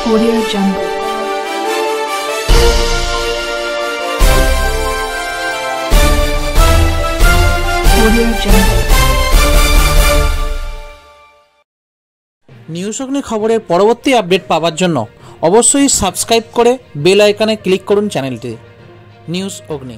Audio Jungle. Audio Jungle. News অগ্নি খবরের পরবর্তী আপডেট পাওয়ার জন্য অবশ্যই সাবস্ক্রাইব করে বেল আইকনে ক্লিক করুন চ্যানেলটি। নিউজ অগ্নি।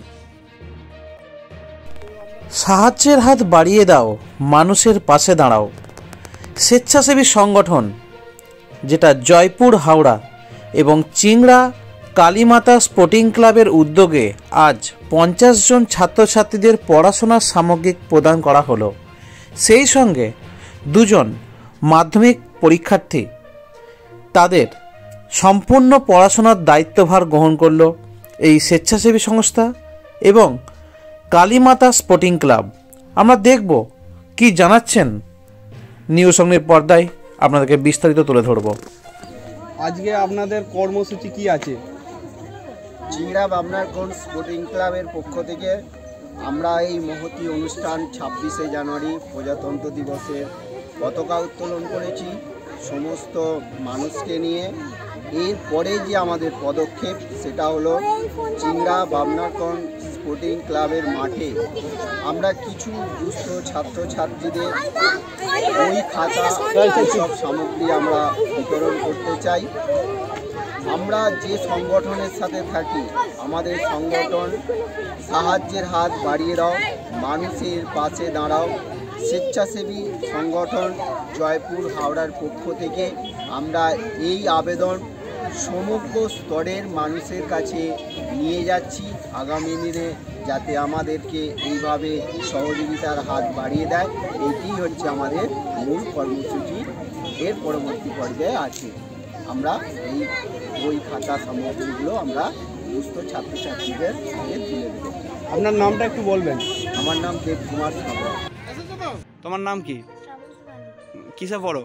সাহায্যের হাত বাড়িয়ে দাও, মানুষের পাশে দাঁড়াও। স্বেচ্ছাসেবী সংগঠন যেটা জয়পুর হাওড়া এবং চিংড়া কালীমাতা স্পোর্টিং ক্লাবের উদ্যোগে আজ 50 জন ছাত্রছাত্রীদের পড়াশোনার সামগ্রী প্রদান করা হলো। সেই সঙ্গে 2 জন মাধ্যমিক পরীক্ষার্থী তাদের সম্পূর্ণ পড়াশোনার দায়িত্বভার গ্রহণ করল এই স্বেচ্ছাসেবী সংস্থা এবং কালীমাতা স্পোর্টিং ক্লাব। আমরা দেখব কি জানাচ্ছেন নিউজ অগ্নির পর্দায়, আপনাদেরকে বিস্তারিত তুলে ধরব। আজকে আপনাদের কর্মসূচি কি আছে? চিংড়া বাবনারকোণ স্পোর্টিং ক্লাবের পক্ষ থেকে আমরা এই মহতী অনুষ্ঠান 26শে জানুয়ারি প্রজাতন্ত্র দিবসের পতাকা উত্তোলন করেছি সমস্ত মানুষকে নিয়ে। এরপরে যে আমাদের পদক্ষেপ সেটা হলো চিংড়া বাবনারকোণ স্পোর্টিং ক্লাবের মাঠে আমরা কিছু দুস্থ ছাত্রছাত্রীদের বই খাতা সব সামগ্রী আমরা বিতরণ করতে চাই। আমরা যে সংগঠনের সাথে থাকি, আমাদের সংগঠন সাহায্যের হাত বাড়িয়ে দাও, মানুষের পাশে দাঁড়াও স্বেচ্ছাসেবী সংগঠন জয়পুর হাওড়ার পক্ষ থেকে আমরা এই আবেদন সমগ্র স্তরের মানুষের কাছে নিয়ে যাচ্ছি আগামী দিনে যাতে আমাদেরকে এইভাবে সহযোগিতার হাত বাড়িয়ে দেয়। এটি হচ্ছে আমাদের মূল কর্মসূচি। এর পরবর্তী পর্যায়ে আছে আমরা এই বই খাতা সামগ্রীগুলো আমরা দুস্থ ছাত্রছাত্রীদের সঙ্গে তুলে দেব। আপনার নামটা একটু বলবেন? আমার নাম দেবকুমার সাহা। তোমার নাম কি? কিসে পড়ো?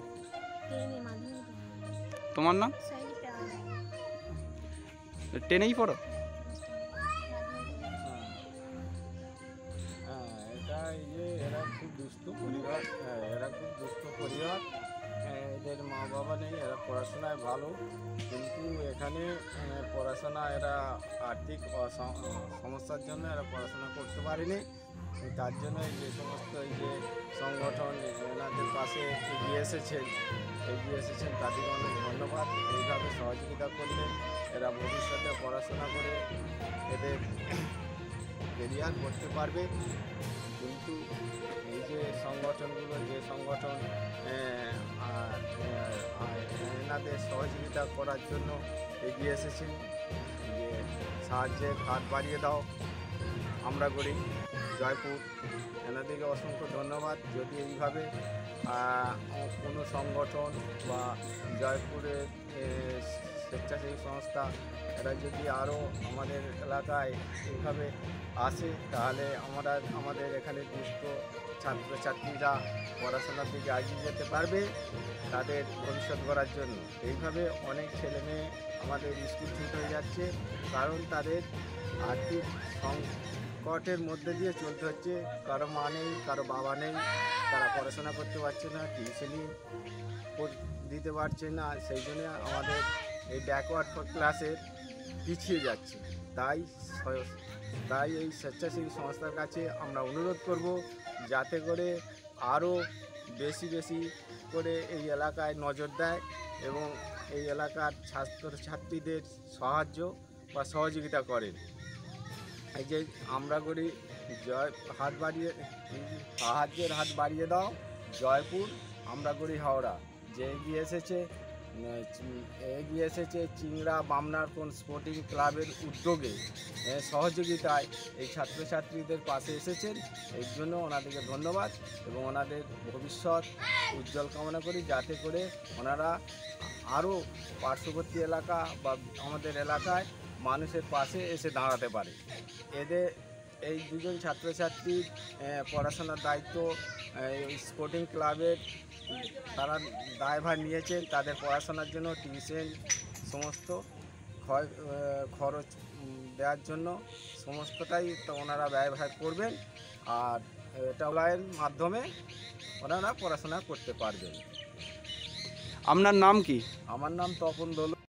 তোমার নাম? 10এই পড়ো? এরা খুব দুস্থ পরিবার, এদের মা বাবা নেই, এরা পড়াশোনায় ভালো, কিন্তু এখানে পড়াশোনা এরা আর্থিক সমস্যার জন্য এরা পড়াশোনা করতে পারেনি। তার জন্য যে সমস্ত এই যে সংগঠন এনাদের পাশে এগিয়ে এসেছেন তাদেরকে অনেক ধন্যবাদ। এইভাবে সহযোগিতা করলে এরা ভবিষ্যতে পড়াশোনা করে এদের কেরিয়ার করতে পারবে। কিন্তু এই যে সংগঠনগুলো এনাদের সহযোগিতা করার জন্য এগিয়ে এসেছেন, যে সাহায্যের হাত বাড়িয়ে দাও আমরা করি জয়পুর, এনাদেরকে অসংখ্য ধন্যবাদ। যদি এইভাবে কোনো সংগঠন বা জয়পুরের স্বেচ্ছাসেবী সংস্থা এরা যদি আরও আমাদের এলাকায় এইভাবে আসে তাহলে আমাদের এখানে দুস্থ ছাত্রছাত্রীরা পড়াশোনার দিকে এগিয়ে যেতে পারবে তাদের ভবিষ্যৎ গড়ার জন্য। এইভাবে অনেক ছেলে মেয়ে আমাদের স্কুল ছুট হয়ে যাচ্ছে, কারণ তাদের আর্থিক সংকটের মধ্যে দিয়ে চলতে হচ্ছে। কারো মা নেই, কারো বাবা নেই, তারা পড়াশোনা করতে পারছে না, টিউশনি দিতে পারছে না, সেই জন্য আমাদের এই ব্যাকওয়ার্ড ক্লাসের পিছিয়ে যাচ্ছে। তাই এই স্বেচ্ছাসেবী সংস্থার কাছে আমরা অনুরোধ করব যাতে করে আরও বেশি করে এই এলাকায় নজর দেয় এবং এই এলাকার ছাত্রছাত্রীদের সাহায্য বা সহযোগিতা করেন। এই যে আমরা করি সাহায্যের হাত বাড়িয়ে দাও জয়পুর, আমরা করি হাওড়া, যে এগিয়ে এসেছে চিংড়া বাবনারকোণ স্পোর্টিং ক্লাবের উদ্যোগে সহযোগিতায় এই ছাত্রছাত্রীদের পাশে এসেছেন। এর জন্য ওনাদেরকে ধন্যবাদ এবং ওনাদের ভবিষ্যৎ উজ্জ্বল কামনা করি, যাতে করে ওনারা আরও পার্শ্ববর্তী এলাকা বা আমাদের এলাকায় মানুষের পাশে এসে দাঁড়াতে পারে। এই 2 জন ছাত্রছাত্রীর পড়াশোনার দায়িত্ব এই স্পোর্টিং ক্লাবের তারা দায়ভার নিয়েছেন, তাদের পড়াশোনার জন্য টিউশন সমস্ত খরচ দেওয়ার জন্য সমস্তটাই তো ওনারা ব্যয়ভার করবেন, আর এটা অনলাইন মাধ্যমে ওনারা পড়াশোনা করতে পারবেন। আপনার নাম কি? আমার নাম তপন দোল।